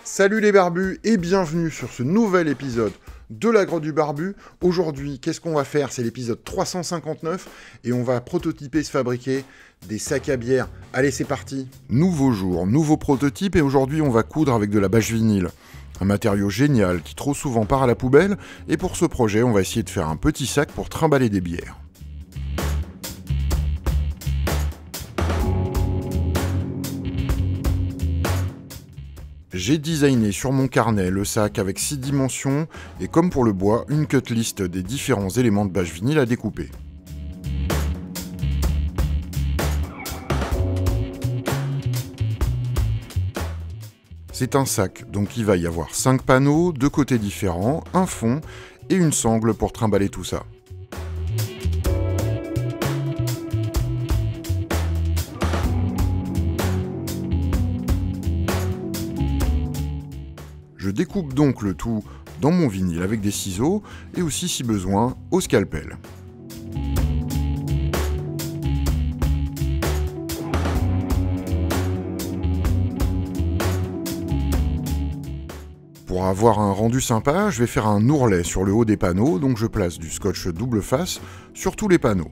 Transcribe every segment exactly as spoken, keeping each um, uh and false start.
Salut les barbus et bienvenue sur ce nouvel épisode de la grotte du barbu. Aujourd'hui, qu'est-ce qu'on va faire? C'est l'épisode trois cent cinquante-neuf et on va prototyper, se fabriquer des sacs à bière. Allez, c'est parti! Nouveau jour, nouveau prototype et aujourd'hui on va coudre avec de la bâche vinyle. Un matériau génial qui trop souvent part à la poubelle et pour ce projet on va essayer de faire un petit sac pour trimballer des bières. J'ai designé sur mon carnet le sac avec six dimensions et comme pour le bois, une cut list des différents éléments de bâche vinyle à découper. C'est un sac, donc il va y avoir cinq panneaux, deux côtés différents, un fond et une sangle pour trimballer tout ça. Je découpe donc le tout dans mon vinyle avec des ciseaux et aussi si besoin au scalpel. Pour avoir un rendu sympa, je vais faire un ourlet sur le haut des panneaux, donc je place du scotch double face sur tous les panneaux.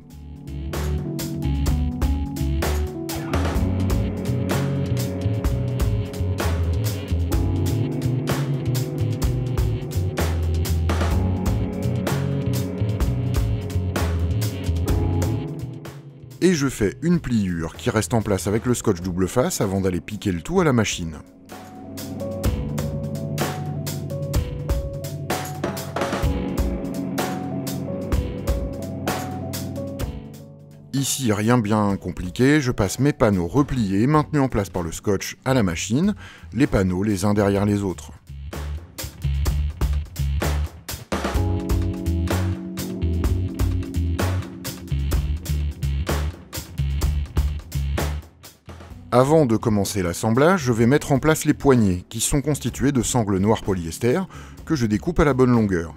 Et je fais une pliure qui reste en place avec le scotch double face avant d'aller piquer le tout à la machine. Ici, rien bien compliqué, je passe mes panneaux repliés, maintenus en place par le scotch à la machine, les panneaux les uns derrière les autres. Avant de commencer l'assemblage, je vais mettre en place les poignées, qui sont constituées de sangles noires polyester, que je découpe à la bonne longueur.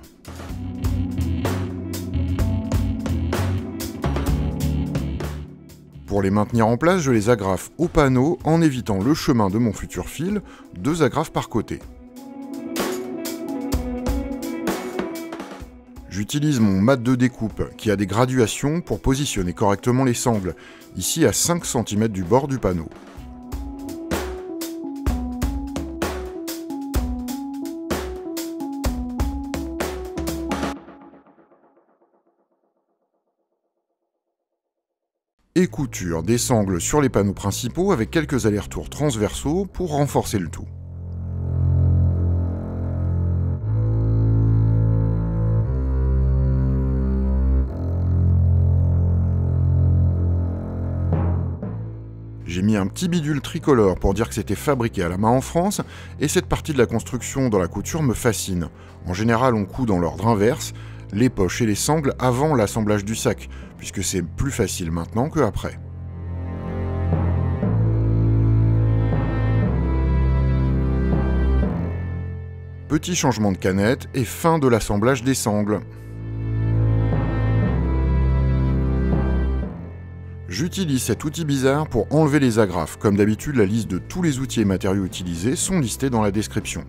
Pour les maintenir en place, je les agrafe au panneau en évitant le chemin de mon futur fil, deux agrafes par côté. J'utilise mon mat de découpe qui a des graduations pour positionner correctement les sangles, ici à cinq centimètres du bord du panneau. Et couture des sangles sur les panneaux principaux avec quelques allers-retours transversaux pour renforcer le tout. J'ai mis un petit bidule tricolore pour dire que c'était fabriqué à la main en France, et cette partie de la construction dans la couture me fascine. En général, on coud dans l'ordre inverse, les poches et les sangles avant l'assemblage du sac, puisque c'est plus facile maintenant qu'après. Petit changement de canette et fin de l'assemblage des sangles. J'utilise cet outil bizarre pour enlever les agrafes. Comme d'habitude, la liste de tous les outils et matériaux utilisés sont listés dans la description.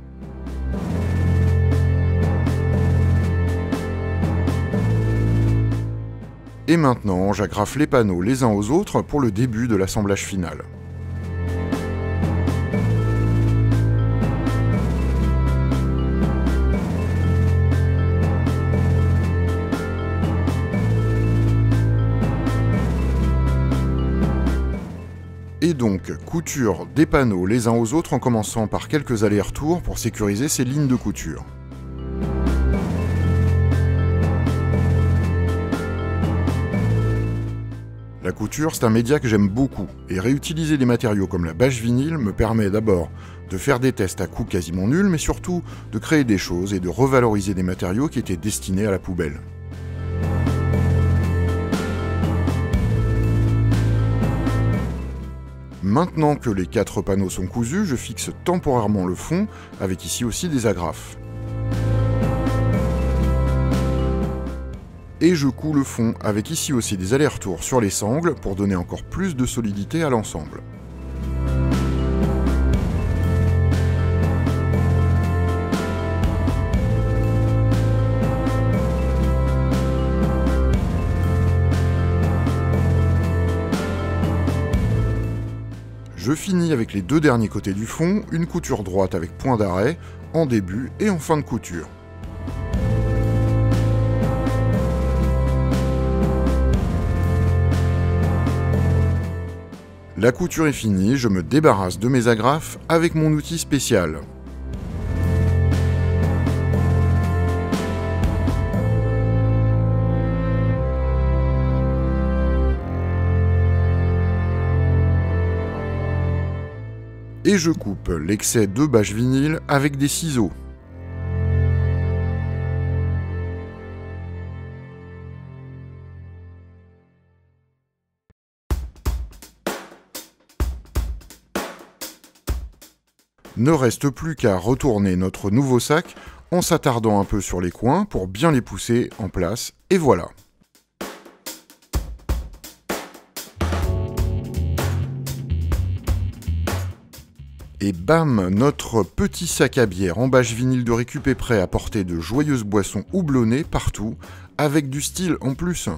Et maintenant, j'agrafe les panneaux les uns aux autres pour le début de l'assemblage final. Et donc, couture des panneaux les uns aux autres en commençant par quelques allers-retours pour sécuriser ces lignes de couture. La couture, c'est un média que j'aime beaucoup, et réutiliser des matériaux comme la bâche vinyle me permet d'abord de faire des tests à coût quasiment nul, mais surtout de créer des choses et de revaloriser des matériaux qui étaient destinés à la poubelle. Maintenant que les quatre panneaux sont cousus, je fixe temporairement le fond, avec ici aussi des agrafes. Et je couds le fond, avec ici aussi des allers-retours sur les sangles, pour donner encore plus de solidité à l'ensemble. Je finis avec les deux derniers côtés du fond, une couture droite avec point d'arrêt, en début et en fin de couture. La couture est finie, je me débarrasse de mes agrafes avec mon outil spécial. Et je coupe l'excès de bâche vinyle avec des ciseaux. Ne reste plus qu'à retourner notre nouveau sac en s'attardant un peu sur les coins pour bien les pousser en place, et voilà. Et bam, notre petit sac à bière en bâche vinyle de récup est prêt à porter de joyeuses boissons houblonnées partout, avec du style en plus.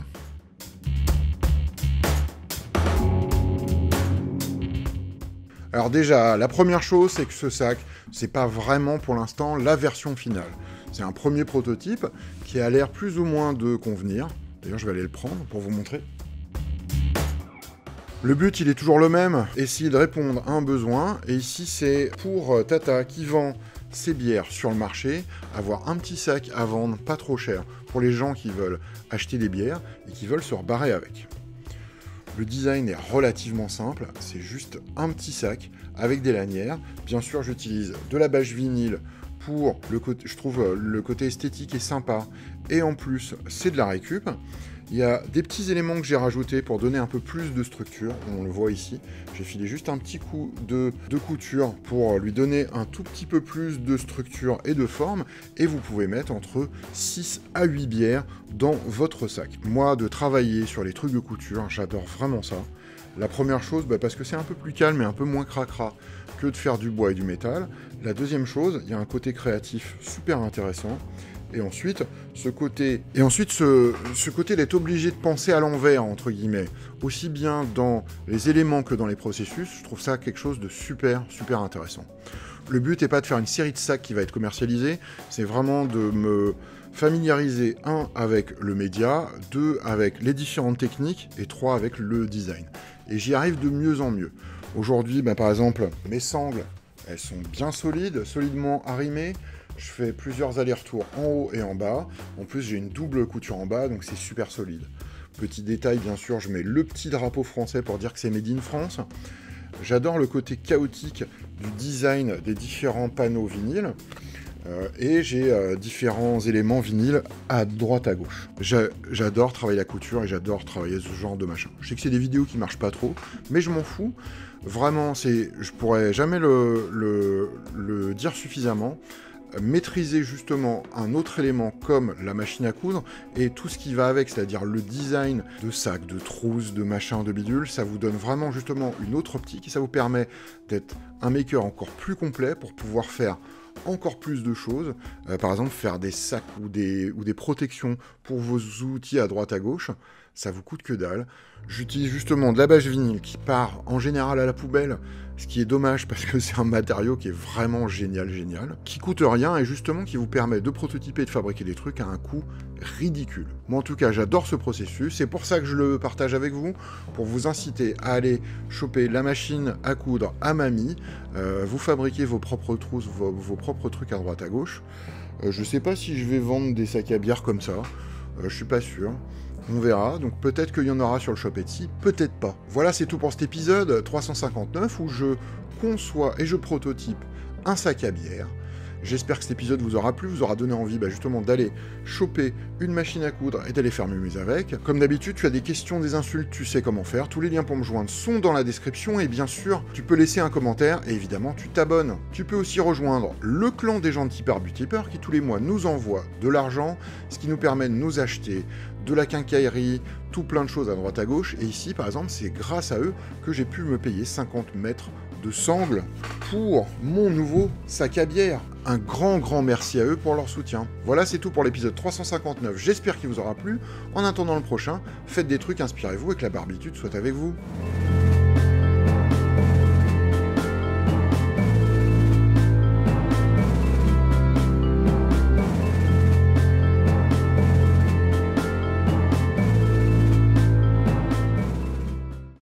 Alors déjà, la première chose, c'est que ce sac, c'est pas vraiment pour l'instant la version finale. C'est un premier prototype qui a l'air plus ou moins de convenir. D'ailleurs, je vais aller le prendre pour vous montrer. Le but, il est toujours le même, essayer de répondre à un besoin. Et ici, c'est pour Tata qui vend ses bières sur le marché, avoir un petit sac à vendre pas trop cher pour les gens qui veulent acheter des bières et qui veulent se rebarrer avec. Le design est relativement simple, c'est juste un petit sac avec des lanières. Bien sûr, j'utilise de la bâche vinyle pour le côté, je trouve le côté esthétique est sympa. Et en plus, c'est de la récup. Il y a des petits éléments que j'ai rajoutés pour donner un peu plus de structure. On le voit ici. J'ai filé juste un petit coup de, de couture pour lui donner un tout petit peu plus de structure et de forme. Et vous pouvez mettre entre six à huit bières dans votre sac. Moi, de travailler sur les trucs de couture, j'adore vraiment ça. La première chose, bah parce que c'est un peu plus calme et un peu moins cracra que de faire du bois et du métal. La deuxième chose, il y a un côté créatif super intéressant. Et ensuite, ce côté, et ensuite ce, ce côté d'être obligé de penser à l'envers, entre guillemets, aussi bien dans les éléments que dans les processus, je trouve ça quelque chose de super, super intéressant. Le but n'est pas de faire une série de sacs qui va être commercialisée, c'est vraiment de me familiariser, un, avec le média, deux, avec les différentes techniques, et trois, avec le design. Et j'y arrive de mieux en mieux. Aujourd'hui, bah, par exemple, mes sangles, elles sont bien solides, solidement arrimées. Je fais plusieurs allers-retours en haut et en bas. En plus, j'ai une double couture en bas, donc c'est super solide. Petit détail, bien sûr, je mets le petit drapeau français pour dire que c'est Made in France. J'adore le côté chaotique du design des différents panneaux vinyles. Euh, et j'ai euh, différents éléments vinyles à droite à gauche. J'adore travailler la couture et j'adore travailler ce genre de machin. Je sais que c'est des vidéos qui marchent pas trop, mais je m'en fous. Vraiment, c'est, je pourrais jamais le, le, le dire suffisamment. Maîtriser justement un autre élément comme la machine à coudre et tout ce qui va avec, c'est-à-dire le design de sacs, de trousses, de machins, de bidules, ça vous donne vraiment justement une autre optique et ça vous permet d'être un maker encore plus complet pour pouvoir faire encore plus de choses, euh, par exemple faire des sacs ou des, ou des protections pour vos outils à droite à gauche, ça vous coûte que dalle. J'utilise justement de la bâche vinyle qui part en général à la poubelle, ce qui est dommage parce que c'est un matériau qui est vraiment génial, génial, qui coûte rien et justement qui vous permet de prototyper et de fabriquer des trucs à un coût ridicule. Moi en tout cas j'adore ce processus, c'est pour ça que je le partage avec vous, pour vous inciter à aller choper la machine à coudre à mamie, euh, vous fabriquer vos propres trousses, vos, vos propres trucs à droite à gauche. Euh, je sais pas si je vais vendre des sacs à bière comme ça, euh, je suis pas sûr. On verra, donc peut-être qu'il y en aura sur le shop Etsy, peut-être pas. Voilà, c'est tout pour cet épisode trois cent cinquante-neuf où je conçois et je prototype un sac à bière. J'espère que cet épisode vous aura plu, vous aura donné envie bah, justement d'aller choper une machine à coudre et d'aller faire mumuse avec. Comme d'habitude, tu as des questions, des insultes, tu sais comment faire. Tous les liens pour me joindre sont dans la description et bien sûr, tu peux laisser un commentaire et évidemment, tu t'abonnes. Tu peux aussi rejoindre le clan des gentils barbutipeurs qui tous les mois nous envoie de l'argent, ce qui nous permet de nous acheter de la quincaillerie, tout plein de choses à droite à gauche. Et ici, par exemple, c'est grâce à eux que j'ai pu me payer cinquante mètres de sangles pour mon nouveau sac à bière. Un grand, grand merci à eux pour leur soutien. Voilà, c'est tout pour l'épisode trois cent cinquante-neuf. J'espère qu'il vous aura plu. En attendant le prochain, faites des trucs, inspirez-vous et que la barbitude soit avec vous.